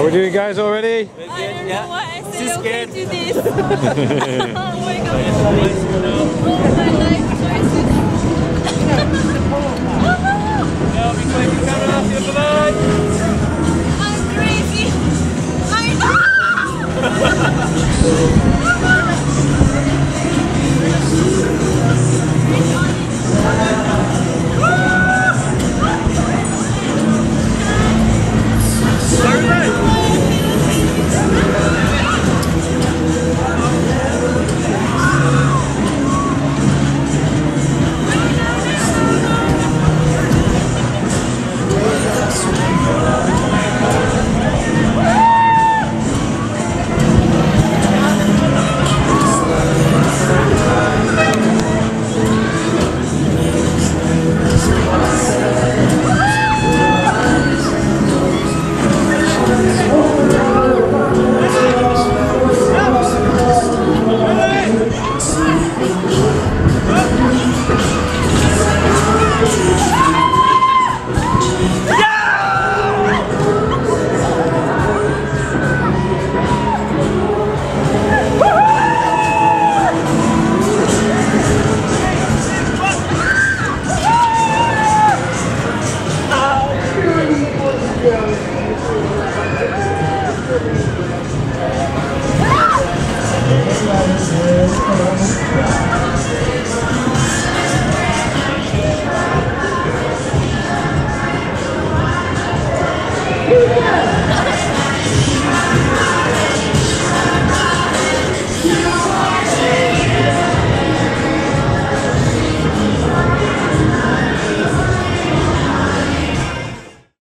we doing, guys, already? I don't know what I said okay to this. Oh my god. Oh my life choices. I'm crazy. Yeah!